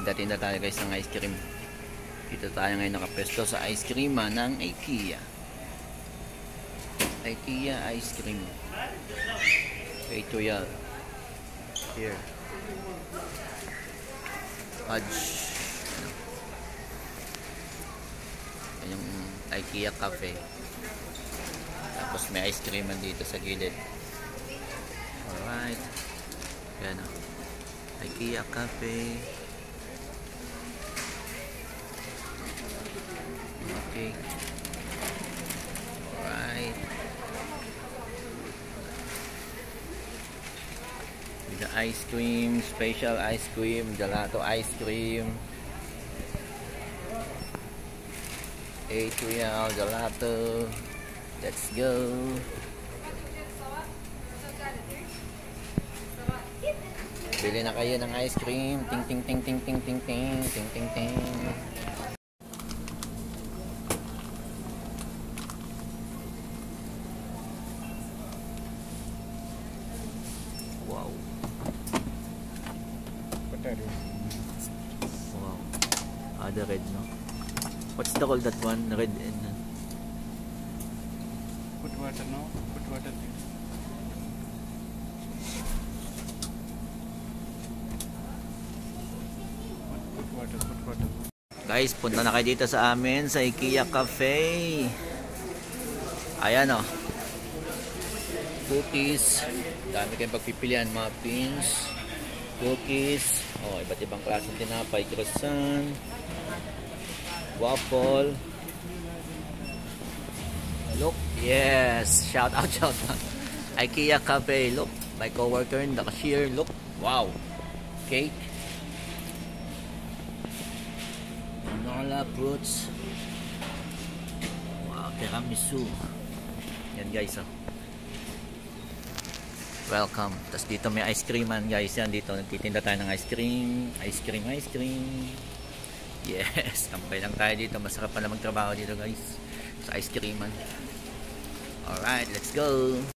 Tinda-tinda tayo guys ng ice cream. Dito tayo ngayon nakapesto sa ice cream ng IKEA. IKEA ice cream. Ito yan. Here. Fudge. Yan yung IKEA cafe. Tapos may ice cream dito sa gilid. Alright. Yan o. IKEA cafe. Okay. Alright. With the ice cream, special ice cream, gelato ice cream. A2L gelato. Let's go. Bili na kayo ng ice cream. Ting ting ting ting ting ting ting ting ting ting. Wow. Wow. The red, no? What's the call that one? Red and put water, no? Put water there. Put water. Guys, punta na kayo dito sa amin sa IKEA Cafe. Ayan o. Cookies. Dami kayong pagpipilian. Muffins. Cookies. Oh, iba't ibang klaseng tinapay. Croissant. Waffle. Look. Yes. Shout out. IKEA Cafe. Look. My coworker in the cashier. Look. Wow. Cake. Granola fruits. Wow, tiramisu. Yan guys, oh. Welcome. Tapos dito may ice cream man guys. Yan dito, nagtitinda tayo ng ice cream. Ice cream. Yes, tambay lang tayo dito. Masarap pala magtrabaho dito guys. Sa ice cream man. Alright, let's go.